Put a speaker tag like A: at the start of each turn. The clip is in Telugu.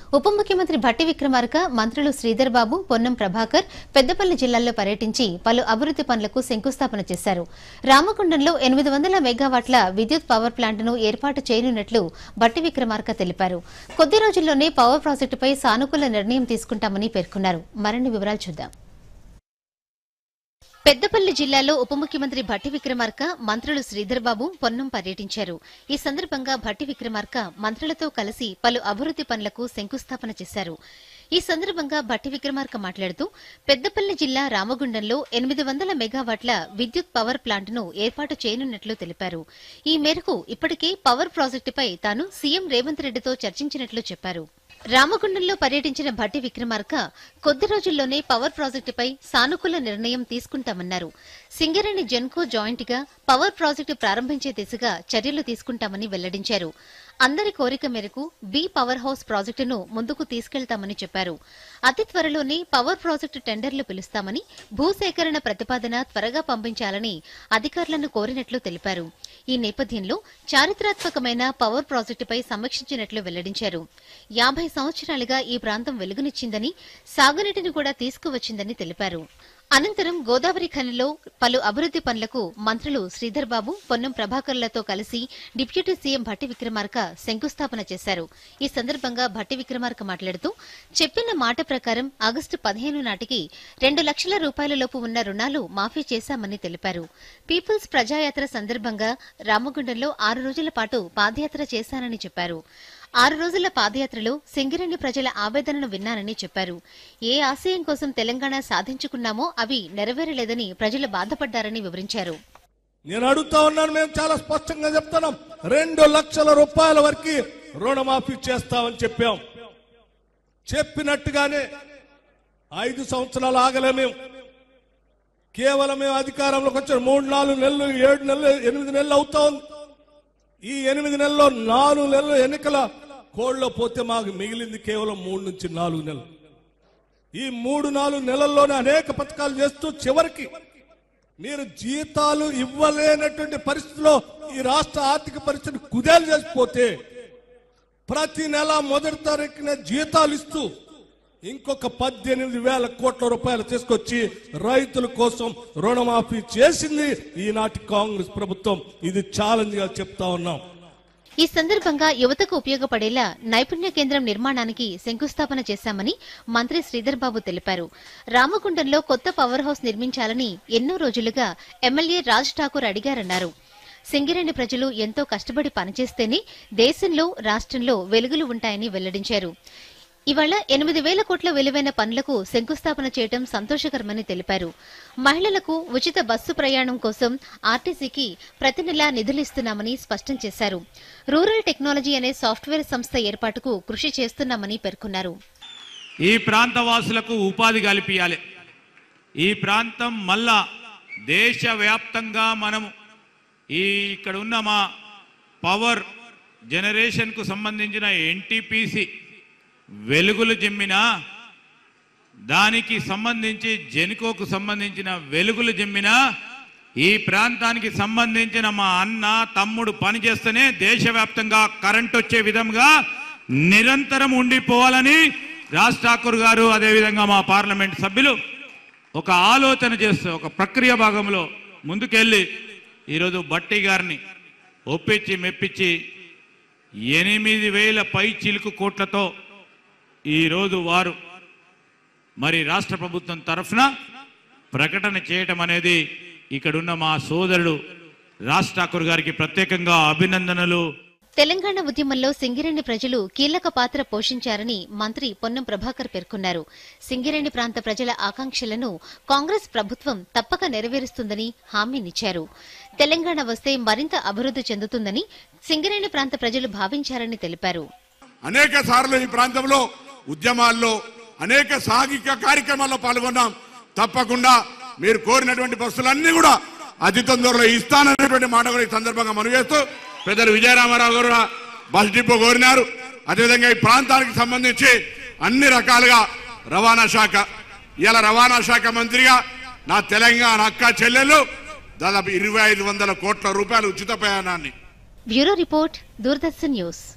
A: ఉప ముఖ్యమంత్రి భట్టి విక్రమార్క మంత్రులు శ్రీధర్ బాబు, పొన్నం ప్రభాకర్ పెద్దపల్లి జిల్లాల్లో పర్యటించి పలు అభివృద్ది పనులకు శంకుస్థాపన చేశారు. రామగుండంలో 800 మెగావాట్ల విద్యుత్ పవర్ ప్లాంట్ను ఏర్పాటు చేయనున్నట్లు భట్టి విక్రమార్క తెలిపారు. కొద్ది రోజుల్లోనే పవర్ ప్రాజెక్టుపై సానుకూల నిర్ణయం తీసుకుంటామని పేర్కొన్నారు. మరిన్ని వివరాలు చూద్దాం. పెద్దపల్లి జిల్లాలో ఉప ముఖ్యమంత్రి భట్టి విక్రమార్క మంత్రులు శ్రీధర్ బాబు, పొన్నం పర్యటించారు. ఈ సందర్భంగా భట్టి విక్రమార్క మంత్రులతో కలిసి పలు అభివృద్ది పనులకు శంకుస్థాపన చేశారు. ఈ సందర్భంగా భట్టి విక్రమార్క మాట్లాడుతూ పెద్దపల్లి జిల్లా రామగుండంలో 800 మెగావాట్ల విద్యుత్ పవర్ ప్లాంట్ను ఏర్పాటు చేయనున్నట్లు తెలిపారు. ఈ మేరకు ఇప్పటికే పవర్ ప్రాజెక్టుపై తాను సీఎం రేవంత్ రెడ్డితో చర్చించినట్లు చెప్పారు. రామగుండంలో పర్యటించిన భట్టి విక్రమార్క కొద్ది రోజుల్లోనే పవర్ ప్రాజెక్టుపై సానుకూల నిర్ణయం తీసుకుంటామన్నారు. సింగరేణి జెన్కో జాయింట్ గా పవర్ ప్రాజెక్టు ప్రారంభించే దిశగా చర్యలు తీసుకుంటామని వెల్లడించారు. అందరి కోరిక మేరకు బి పవర్ హౌస్ ప్రాజెక్టును ముందుకు తీసుకెళ్తామని చెప్పారు. అతి త్వరలోనే పవర్ ప్రాజెక్టు టెండర్లు పిలుస్తామని, భూసేకరణ ప్రతిపాదన త్వరగా పంపించాలని అధికారులను కోరినట్లు తెలిపారు. ఈ నేపథ్యంలో చారిత్రాత్మకమైన పవర్ ప్రాజెక్టుపై సమీక్షించినట్లు వెల్లడించారు. 50 సంవత్సరాలుగా ఈ ప్రాంతం వెలుగునిచ్చిందని, సాగునీటిని కూడా తీసుకువచ్చిందని తెలిపారు. అనంతరం గోదావరి ఖనిలో పలు అభివృద్ది పనులకు మంత్రులు శ్రీధర్ బాబు, పొన్నం ప్రభాకర్లతో కలిసి డిప్యూటీ సీఎం భట్టి విక్రమార్క శంకుస్థాపన చేశారు. ఈ సందర్భంగా భట్టి విక్రమార్క మాట్లాడుతూ చెప్పిన మాట ప్రకారం ఆగస్టు 15 నాటికి 2 లక్షల రూపాయలలోపు ఉన్న రుణాలు మాఫీ చేశామని తెలిపారు. పీపుల్స్ ప్రజాయాత్ర సందర్భంగా రామగుండంలో 6 రోజుల పాటు పాదయాత్ర చేశానని చెప్పారు. 6 రోజుల పాదయాత్రలో సింగరేణి ప్రజల ఆవేదనను విన్నానని చెప్పారు. ఏ ఆశయం కోసం తెలంగాణ సాధించుకున్నామో అవి నెరవేరలేదని ప్రజలు బాధపడ్డారని వివరించారు.
B: నేను అడుగుతా ఉన్నాను, మేము చాలా స్పష్టంగా చెప్తున్నాం, 2 లక్షల రూపాయల వరకు రుణమాఫీ చేస్తామని చెప్పాం. చెప్పినట్టుగానే 5 సంవత్సరాలు ఆగలే. మేము కేవలం మేము అధికారంలోకి వచ్చాం 3-4 నెలలు, 7 నెలలు, 8 నెలలు అవుతా ఉంది. ఈ 8 నెలల్లో 4 నెలలు ఎన్నికల కోడ్లో పోతే మాకు మిగిలింది కేవలం 3-4 నెలలు. ఈ 3-4 నెలల్లోనే అనేక పథకాలు చేస్తూ చివరికి మీరు జీతాలు ఇవ్వలేనటువంటి పరిస్థితిలో ఈ రాష్ట్ర ఆర్థిక పరిస్థితి కుదేలు చేసిపోతే ప్రతి నెల మొదటి తారీఖున జీతాలు ఇస్తూ ఇంకొక 18,000 కోట్ల రూపాయలు తీసుకొచ్చి రైతుల కోసం రుణమాఫీ చేసింది ఈనాటి కాంగ్రెస్ ప్రభుత్వం. ఇది ఛాలెంజ్ గా చెప్తా ఉన్నాం.
A: ఈ సందర్భంగా యువతకు ఉపయోగపడేలా నైపుణ్య కేంద్రం నిర్మాణానికి శంకుస్థాపన చేశామని మంత్రి శ్రీధర్ బాబు తెలిపారు. రామగుండంలో కొత్త పవర్ హౌస్ నిర్మించాలని ఎన్నో రోజులుగా ఎమ్మెల్యే రాజ్ ఠాకూర్ అడిగారన్నారు. సింగరేణి ప్రజలు ఎంతో కష్టపడి పనిచేస్తేనే దేశంలో, రాష్ట్రంలో వెలుగులు ఉంటాయని వెల్లడించారు. ఇవాళ 8,000 కోట్ల విలువైన పనులకు శంకుస్థాపన చేయడం సంతోషకరమని తెలిపారు. మహిళలకు ఉచిత బస్సు ప్రయాణం కోసం ఆర్టీసీకి ప్రతి నెలా నిధులిస్తున్నామని స్పష్టం చేశారు. రూరల్ టెక్నాలజీ అనే సాఫ్ట్వేర్ సంస్థ ఏర్పాటుకు కృషి చేస్తున్నామని పేర్కొన్నారు.
C: ఈ ప్రాంత వాసులకు ఉపాధి కల్పించాలి. ఈ ప్రాంతం మళ్ళా దేశవ్యాప్తంగా మనము ఇక్కడ ఉన్న మా పవర్ జనరేషన్ కు సంబంధించిన ఎన్టీపీసీ వెలుగులు జిమ్మినా, దానికి సంబంధించి జెన్కోకు సంబంధించిన వెలుగులు జిమ్మినా, ఈ ప్రాంతానికి సంబంధించిన మా అన్న తమ్ముడు పనిచేస్తేనే దేశవ్యాప్తంగా కరెంట్ వచ్చే విధంగా నిరంతరం ఉండిపోవాలని రాజ్ ఠాకూర్ గారు, అదేవిధంగా మా పార్లమెంట్ సభ్యులు ఒక ఆలోచన చేస్తూ ఒక ప్రక్రియ భాగంలో ముందుకెళ్ళి ఈరోజు భట్టి గారిని ఒప్పించి మెప్పించి 8,000 పై చిలుకు కోట్లతో ఈరోజు వారు మరి రాష్ట్ర ప్రభుత్వం తరఫున ప్రకటన చేయటం అనేది ఇక్కడున్న మా సోదరుడు రాజ్ ఠాకూర్ గారికి ప్రత్యేకంగా అభినందనలు.
A: తెలంగాణ ఉద్యమంలో సింగరేణి ప్రజలు కీలక పాత్ర పోషించారని మంత్రి పొన్నం ప్రభాకర్ పేర్కొన్నారు. సింగరేణి ప్రాంత ప్రజల ఆకాంక్షలను కాంగ్రెస్ ప్రభుత్వం తప్పక నెరవేరుస్తుందని హామీనిచ్చారు. తెలంగాణ వస్తే మరింత అభివృద్ది చెందుతుందని సింగరేణి ప్రాంత ప్రజలు భావించారని తెలిపారు.
D: అనేక సార్లు ఈ ప్రాంతంలో ఉద్యమాల్లో అనేక సాంఘిక కార్యక్రమాల్లో పాల్గొన్నాం. తప్పకుండా మీరు కోరినటువంటి బస్సులన్నీ కూడా అతి తొందరలో ఇస్తాననేటువంటి మాట కూడా ఈ సందర్భంగా మనవి చేస్తూ, పెద్దలు విజయరామారావు గారు బస్ డిపో కోరినారు. అదేవిధంగా ఈ ప్రాంతానికి సంబంధించి అన్ని రకాలుగా రవాణా శాఖ, ఇలా రవాణా శాఖ మంత్రిగా నా తెలంగాణ అక్క చెల్లెలు దాదాపు 2,500 కోట్ల రూపాయలు ఉచిత ప్రయాణాన్ని.
A: Bureau report, Doordarshan news.